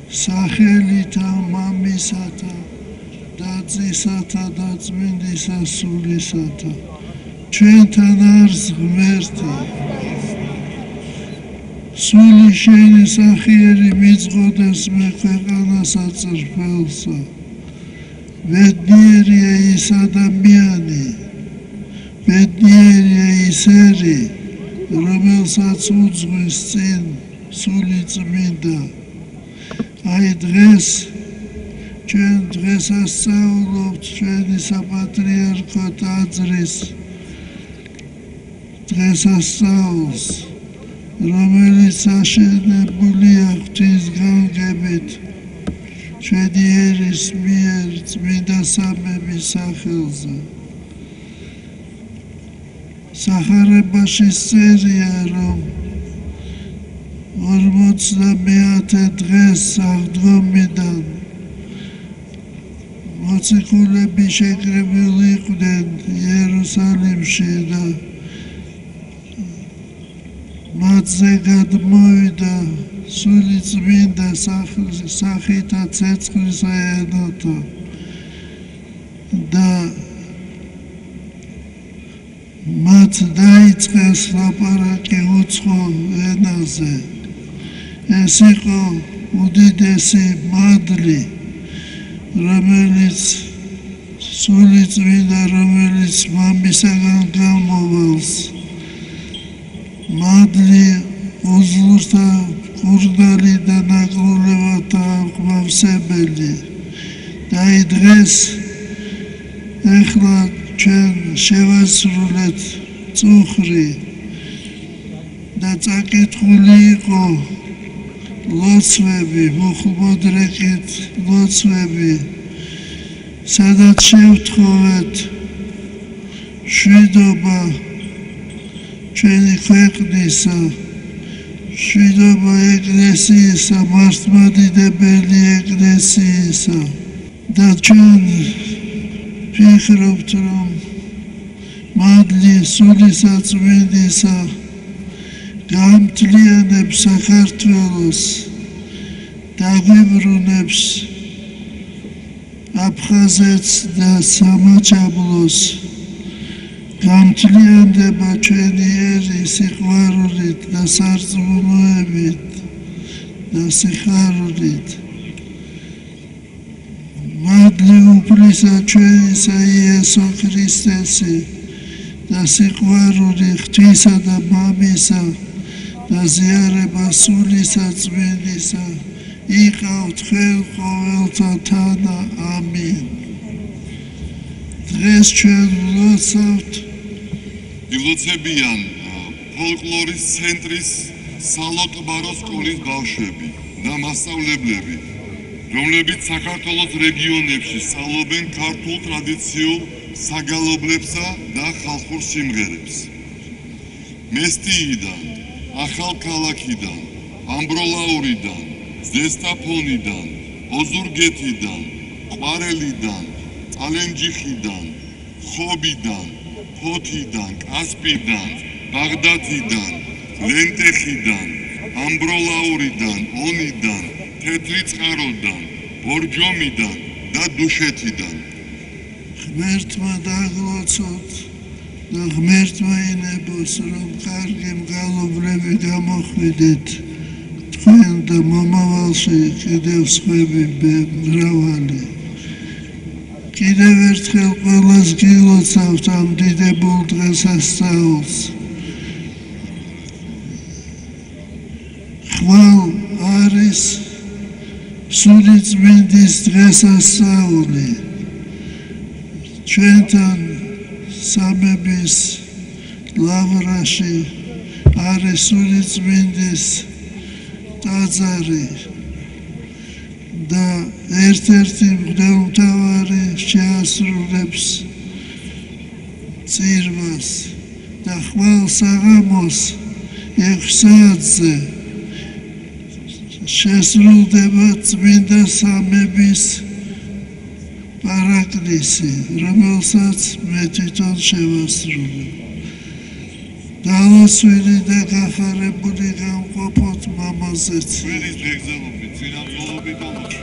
სახელითა მამისათა და ძისათა და წმინდისა სულისათა ჩვენთან არის ღმერთი სული შენი სახიერი მიწყოდეს მე ქვეყანასა წრფელსა ბედნიერია ის ადამიანი ბედნიერია ის ერი რომელსაც უძღვის წინ სული წმინდა აი დღეს ჩვენ დღესასწაულობთ ჩვენი საპატრიარქო ტაძრის დღესასწაულს რომელიც აშენებულია ღვთისგანგებით ჩვენი ერის მიერ წმინდა სამების სახელზე სახარებაში წერია რომ 50-მე დღეს აღდგომიდან მოციქულები შეკრებილი იყვნენ იერუსალიმში და მათზე გადმოვიდა სული წმინდა სახითა ცეცხლისა ენოთა და მათ დაიწყეს ლაპარაკი უცხო ენაზე ეს იყო უდიდესი მადლი რომელიც სული წმინდა რომელიც მამისაგან გამოვალს მადლი უზურთა კურდალი და ნაკრულებათა აღმავსებელი და დღეს ეხლა ჩვენ შევასრულეთ წუხრი და წაკითხული იყო ლოცვები მუხლმოდრეკით ლოცვები სადაც შევთხოვეთ მშვიდობა ჩვენი ქვეყნისა მშვიდობა ეკლესიისა მართლმადიდებელი ეკლესიისა და ჩვენ ვფიქრობთ რომ მადლი სულისა წმინდისა გამთლიანებს საქართველოს დაგვიბრუნებს აფხაზეთს და სამაჩაბლოს გამთლიანდება ჩვენი ერი სიყვარულით და სარწმუნოებით და სიხარულით მადლი უფლისა ჩვენისა იესო ქრისტესი და სიყვარული ღვთისა და მამისა და ზიარება სულისა წმინდისა იყავთ ხელ ყოველთა თანა ამინ დღეს ჩვენ ვლოცავთ ილოცებიან ფოლკლორის ცენტრის სალოტბარო სკოლის ბავშვები და მასწავლებლები რომლებიც საქართველოს რეგიონებში სწავლობენ ქართულ ტრადიციულ საგალობლებსა და ხალხურ სიმღერებს მესტიიდან, ახალქალაქიდან, ამბროლაურიდან, ზესტაფონიდან, ოზურგეთიდან, ყვარელიდან, წალენჯიხიდან, ხობიდან, ფოთიდან, კასპიდან, ბაღდათიდან, ლენტეხიდან, ამბროლაურიდან, ონიდან, თეთრი წყაროდან, ბორჯომიდან და დუშეთიდან. ღმერთმა დაგლოცოთ და ღმერთმა ინებოს რომ კარგი მგალობლები გამოხვიდეთ თქვენ და მომავალში კიდევ სხვები მრავალი კიდევ ერთხელ ყველას გილოცავთ ამ დიდებულ დღესასწაულს ხვალ არის სული წმინდის დღესასწაული ჩვენთან სამების ლავრაში არის სული წმინდის ტაძარი და ერთ-ერთი მღვდელმთავარი შეასრულებს წირვას და ხვალ საღამოს 6 საათზე შესრულდება წმინდა სამების პარაკლისი, რომელსაც მე თვითონ შევასრულებ. დავასვინი და გახარებული გამყოფოთ მამაზეც. ჩვენის მეგზელობით, წინამძღოლობით და